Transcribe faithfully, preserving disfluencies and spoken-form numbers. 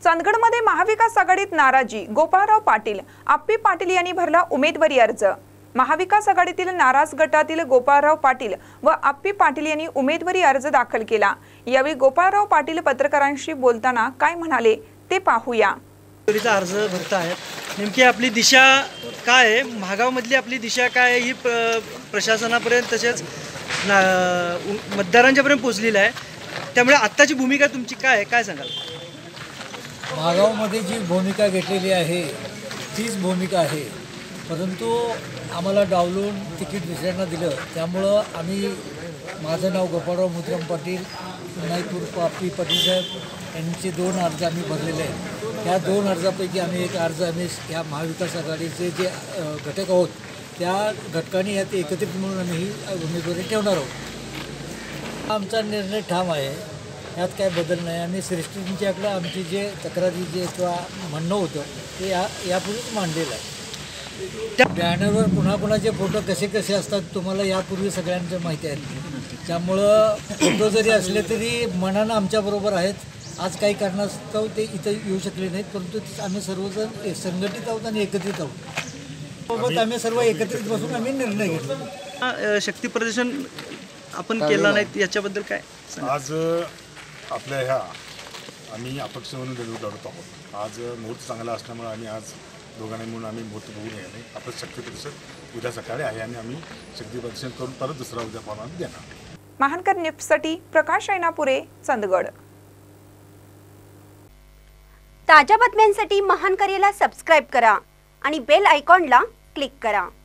चंदगडमध्ये महाविकास आघाडीत नाराजी, गोपाळराव पाटील आप्पी पाटील यांनी भरला उमेदवारी अर्ज। महाविकास आघाडीतील नाराज गटातील गोपाळराव पाटील व आप्पी पाटील यांनी उमेदवारी अर्ज दाखल केला। यावेळी गोपाळराव पाटील पत्रकारांशी बोलताना काय म्हणाले ते पाहूया। अर्ज भरतायत नेमकी आपली दिशा काय आहे, महागावमधली आपली दिशा काय आहे ही प्रशासनापर्यंत तसेच मतदारांच्यापर्यंत पोहोचलेली आहे। त्यामुळे आत्ताची भूमिका तुमची काय आहे, काय सांगाल? महागावमध्ये जी भूमिका घेतलेली आहे तीच भूमिका आहे, परंतु आम्हाला डावलून तिकीट दुसऱ्यांना दिलं, त्यामुळं आम्ही माझं नाव गोपाळराव मुद्रम पाटील नाईपूर आप्पी पाटील साहेब यांचे दोन अर्ज आम्ही भरलेले आहेत। ह्या दोन अर्जापैकी आम्ही एक अर्ज आम्ही ह्या महाविकास आघाडीचे जे घटक आहोत त्या घटकांनी यात एकत्रित म्हणून आम्ही ही उमेदवारी ठेवणार आहोत। आमचा निर्णय ठाम आहे, यात काय बदल नाही। आम्ही श्रेष्ठींच्याकडं आमची जे तक्रारी जे किंवा म्हणणं होतं ते या यापूर्वीच मांडलेलं आहे। त्या बॅनरवर पुन्हा कुणाचे फोटो कसे कसे असतात तुम्हाला यापूर्वी सगळ्यांचं माहिती आहे। त्यामुळं फोटो जरी असले तरी मनानं आमच्याबरोबर आहेत। आज काही कारणास्तव ते इथं येऊ शकले नाहीत, परंतु आम्ही सर्वजण संघटित आहोत आणि एकत्रित आहोत। सोबत आम्ही सर्व एकत्रित बसून आम्ही निर्णय घेतला। शक्ती प्रदर्शन आपण केला नाही याच्याबद्दल काय? आज आपल्या ह्या आम्ही अपक्ष म्हणून निवडणूक लढत आहोत। आज मुहूर्त चांगला असल्यामुळे आम्ही आज दोघांनी म्हणून आम्ही मुहूर्त बघून गेले। आपलं शक्ती प्रदर्शन उद्या सकाळी आहे आणि आम्ही शक्ती प्रदर्शन करून परत दुसरा उद्या पाहून देणार। महानकर न्यूजसाठी प्रकाश ऐनापुरे, चंदगड। ताज्या बातम्यांसाठी महानकरेला सबस्क्राइब करा आणि बेल आयकॉनला क्लिक करा।